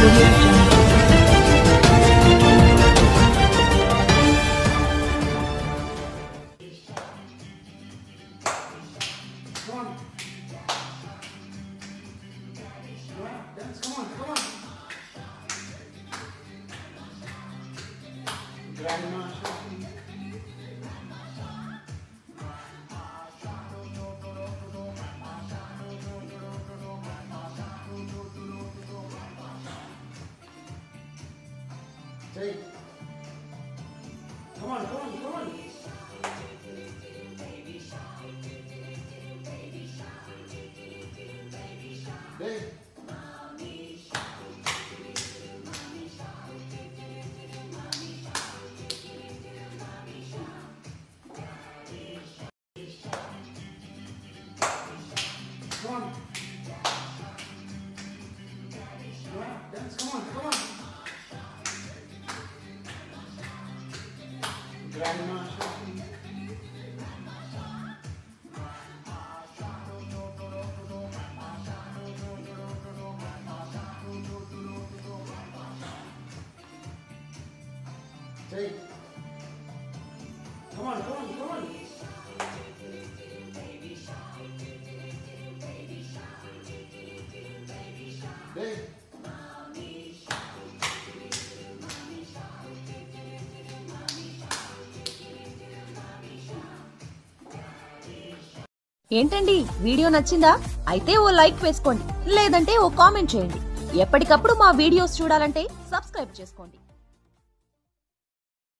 Audio Jungle. Hey, come on. Hey. Come on. Dance, come on. Grandma. Hey. Come on. Hey. ఏంటండి video నచ్చిందా? అయితే ఓ like వేసుకోండి, లేదంటే ఓ comment చేయండి. ఎప్పటికప్పుడు మా వీడియోస్ చూడాలంటే సబ్స్క్రైబ్ చేసుకోండి.